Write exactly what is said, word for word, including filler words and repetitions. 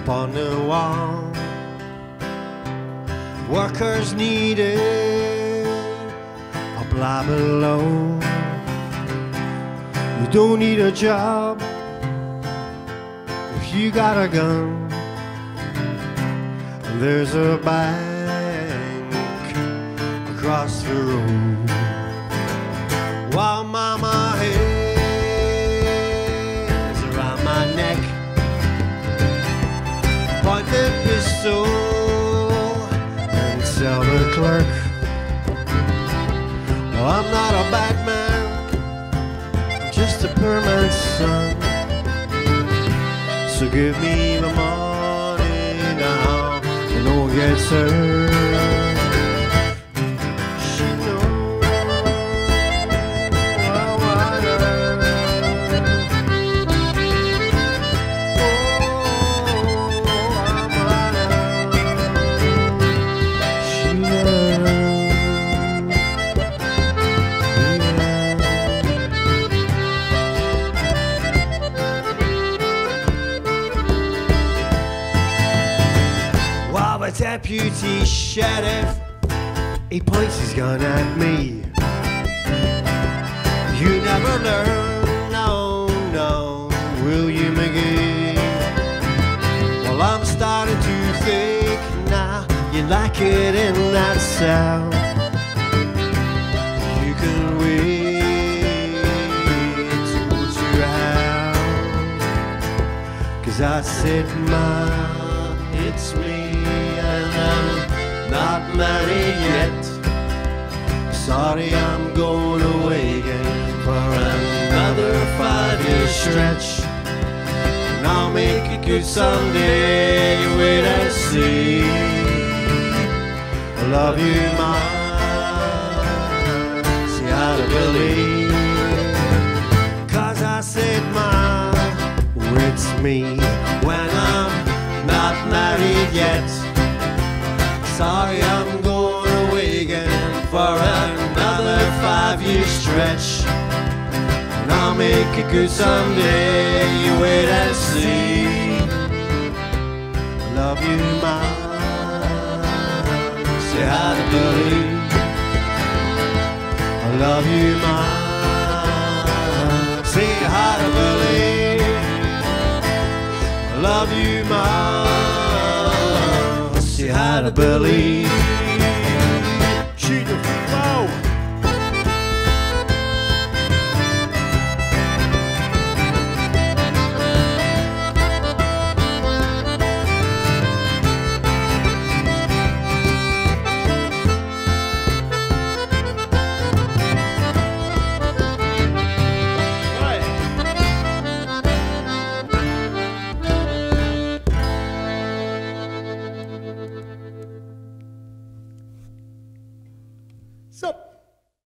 upon the wall. Workers needed, a blah below. You don't need a job if you got a gun. There's a bank across the road. While mama hands around my neck, point the pistol and tell the clerk, well, I'm not a bad man, I'm just a poor man's son. So give me my money now, and no one gets hurt. She knows well what I love. The deputy sheriff, he points his gun at me. You never learn, no, no, William McGee. Well, I'm starting to think now you like it in that cell. You can wait to go to hell. 'Cause I said, Ma, it's me. I'm not married yet. Sorry, I'm going away again for another five-year stretch. And I'll make it good someday. You wait and see. I love you, Ma. See how to believe. 'Cause I said, Ma, it's me when I'm not married yet. Sorry, I'm going away again for another five-year stretch. And I'll make it good someday, you wait and see. I love you, Ma. Say how to believe. I love you, Ma. Say how to believe. I love you, Ma. How to believe.